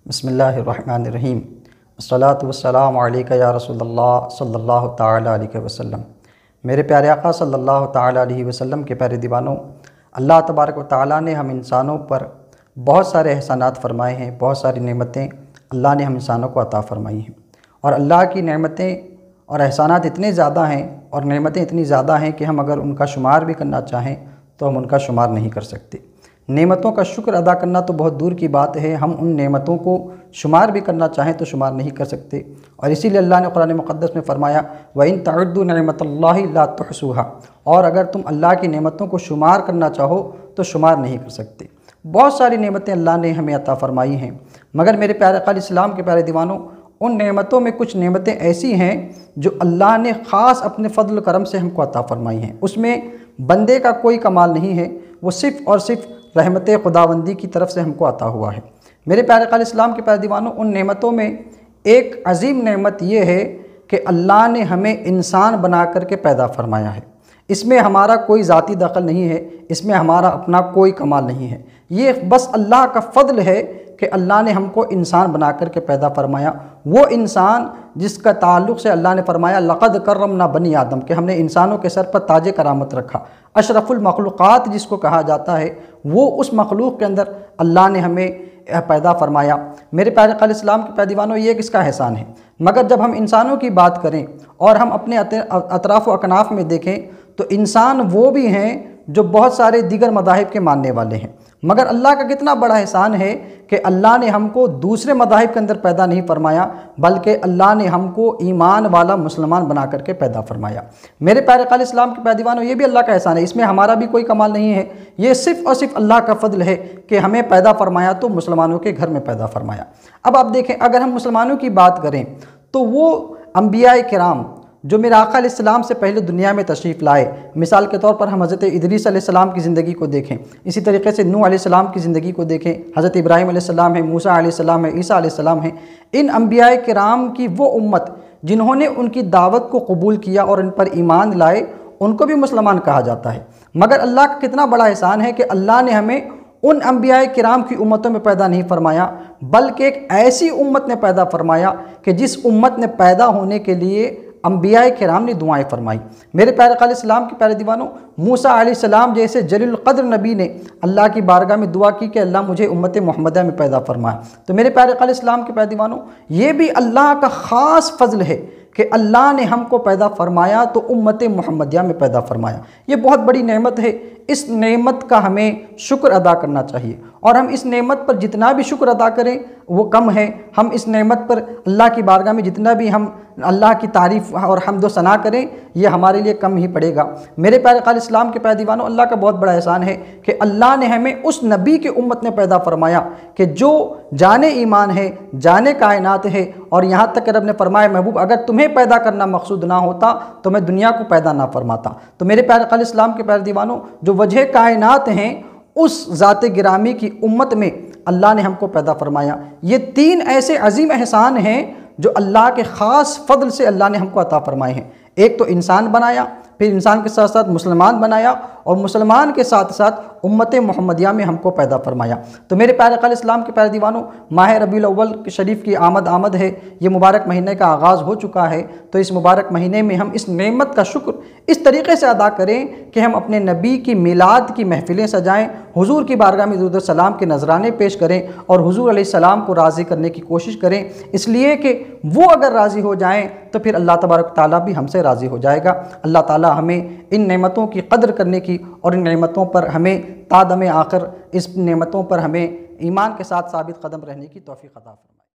بسم اللہ الرحمن الرحیم الصلاۃ والسلام علیک یا رسول اللہ صلی اللہ تعالیٰ علیہ وسلم۔ میرے پیارے آقا صلی اللہ تعالیٰ علیہ وسلم کے پیارے دیوانوں، اللہ تبارک و تعالیٰ نے ہم انسانوں پر بہت سارے احسانات فرمائے ہیں، بہت ساری نعمتیں اللہ نے ہم انسانوں کو عطا فرمائی ہیں، اور اللہ کی نعمتیں اور احسانات اتنے زیادہ ہیں اور نعمتیں اتنی زیادہ ہیں کہ ہم اگر ان کا شمار بھی کرنا چاہیں تو ہم ان کا شمار نہیں کر سکتے۔ نعمتوں کا شکر ادا کرنا تو بہت دور کی بات ہے، ہم ان نعمتوں کو شمار بھی کرنا چاہیں تو شمار نہیں کر سکتے، اور اسی لیے اللہ نے قرآن مقدس میں فرمایا وَإِن تَعُدُّوا نِعْمَةَ اللَّهِ لَا تُحْصُوهَا، اور اگر تم اللہ کی نعمتوں کو شمار کرنا چاہو تو شمار نہیں کر سکتے۔ بہت ساری نعمتیں اللہ نے ہمیں عطا فرمائی ہیں، مگر میرے پیارے آقا اسلام کے پیارے دیوانوں، ان نعمتوں میں کچھ نعمتیں ایسی ہیں جو اللہ نے خاص اپنے فضل و کرم سے ہم کو عطا فرمائی ہیں، اس میں بندے کا کوئی کمال نہیں ہے، وہ صرف اور صرف رحمت خداوندی کی طرف سے ہم کو عطا ہوا ہے۔ میرے پیارے آقا اسلام کے پیارے دیوانوں، ان نعمتوں میں ایک عظیم نعمت یہ ہے کہ اللہ نے ہمیں انسان بنا کر کے پیدا فرمایا ہے۔ اس میں ہمارا کوئی ذاتی دخل نہیں ہے، اس میں ہمارا اپنا کوئی کمال نہیں ہے، یہ بس اللہ کا فضل ہے کہ اللہ نے ہم کو انسان بنا کر کے پیدا فرمایا۔ وہ انسان جس کا تعلق سے اللہ نے فرمایا لقد کرمنا بنی آدم، کہ ہم نے انسانوں کے سر پر تاج کرامت رکھا، اشرف المخلوقات جس کو کہا جاتا ہے، وہ اس مخلوق کے اندر اللہ نے ہمیں پیدا فرمایا۔ میرے پیارے آقا اسلام کے پیارے دیوانوں، یہ کس کا احسان ہے؟ مگر جب ہم انسانوں کی بات کریں اور ہم اپنے اطراف و اکناف میں دیکھیں تو انسان وہ بھی ہیں جو بہت سارے دیگر مذاہب کے ماننے والے ہیں، مگر اللہ کا کتنا بڑا احسان ہے کہ اللہ نے ہم کو دوسرے مذاہب کے اندر پیدا نہیں فرمایا، بلکہ اللہ نے ہم کو ایمان والا مسلمان بنا کر کے پیدا فرمایا۔ میرے پیارے آقا اسلام کے پیارے دیوانوں، یہ بھی اللہ کا احسان ہے، اس میں ہمارا بھی کوئی کمال نہیں ہے، یہ صرف اور صرف اللہ کا فضل ہے کہ ہمیں پیدا فرمایا تو مسلمانوں کے گھر میں پیدا فرمایا۔ اب آپ دیکھیں، اگر ہم مسلمانوں کی بات کریں تو وہ انبیاء کرام جو میرے آقا علیہ السلام سے پہلے دنیا میں تشریف لائے، مثال کے طور پر ہم حضرت ادریس علیہ السلام کی زندگی کو دیکھیں، اسی طریقے سے نوح علیہ السلام کی زندگی کو دیکھیں، حضرت ابراہیم علیہ السلام ہے، موسیٰ علیہ السلام ہے، عیسیٰ علیہ السلام ہے۔ ان انبیاء کرام کی وہ امت جنہوں نے ان کی دعوت کو قبول کیا اور ان پر ایمان لائے، ان کو بھی مسلمان کہا جاتا ہے، مگر اللہ کا کتنا بڑا احسان ہے کہ اللہ نے ہمیں ان انبیاء کرام کی امتوں میں پیدا نہیں فرمایا، بلکہ ایک ایسی امت نے پیدا فرمایا کہ جس امت نے پیدا ہونے کے لیے انبیاء کرام نے دعائیں فرمائی۔ میرے پیارے آقا اسلام کے پیارے دیوانوں، موسیٰ علیہ السلام جیسے جلیل القدر نبی نے اللہ کی بارگاہ میں دعا کی کہ اللہ مجھے امت محمدیہ میں پیدا فرمائے۔ تو میرے پیارے آقا اسلام کے پیارے دیوانوں، یہ بھی اللہ کا خاص فضل ہے کہ اللہ نے ہم کو پیدا فرمایا تو امت محمدیہ میں پیدا فرمایا۔ یہ بہت بڑی نعمت ہے، اس نعمت کا ہمیں شکر ادا کرنا چاہیے، اور ہم اس نعمت پر جتنا بھی شکر ادا کریں وہ کم ہے۔ ہم اس نعمت پر اللہ کی بارگاہ میں جتنا بھی ہم اللہ کی تعریف اور حمد و ثنا کریں یہ ہمارے لیے کم ہی پڑے گا۔ میرے پیارے آقا اسلام کے پیارے دیوانوں، اللہ کا بہت بڑا احسان ہے کہ اللہ نے ہمیں اس نبی کی امت نے پیدا فرمایا کہ جو جانے ایمان ہے، جانے کائنات ہے، اور یہاں تک کہ رب نے فرمایا محبوب اگر تمہیں پیدا کرنا مقصود نہ ہوتا تو میں دنیا کو پیدا نہ فرماتا۔ تو میرے پیارے آقا اسلام کے پیارے دیوانوں، جو وجہ کائنات ہیں اس ذات گرامی کی امت میں اللہ نے ہم کو پیدا فرمایا۔ یہ تین ایسے عظیم احسان ہیں جو اللہ کے خاص فضل سے اللہ نے ہم کو عطا فرمائے ہیں۔ ایک تو انسان بنایا، پھر انسان کے ساتھ ساتھ مسلمان بنایا، اور مسلمان کے ساتھ ساتھ امت محمدیہ میں ہم کو پیدا فرمایا۔ تو میرے پیارے آقا اسلام کے پیارے دیوانوں، ماہ ربیع الاول شریف کی آمد ہے، یہ مبارک مہینے کا آغاز ہو چکا ہے، تو اس مبارک مہینے میں ہم اس نعمت کا شکر اس طریقے سے ادا کریں کہ ہم اپنے نبی کی میلاد کی محفلیں سجائیں، حضور کی بارگاہ میں درود و سلام کے نذرانے پیش کریں، اور حضور علیہ السلام کو راضی کرنے کی کوشش کریں، اس لیے کہ وہ اگر راضی ہو جائیں تو پھر اللہ تبارک و تعالیٰ بھی ہم سے راضی ہو جائے گا۔ اللہ تعالیٰ ہمیں ان نعمتوں کی قدر کرنے کی اور ان نعمتوں پر ہمیں تا دم آخر اس نعمتوں پر ہمیں ایمان کے ساتھ ثابت قدم رہنے کی توفیق عطا فرمائے۔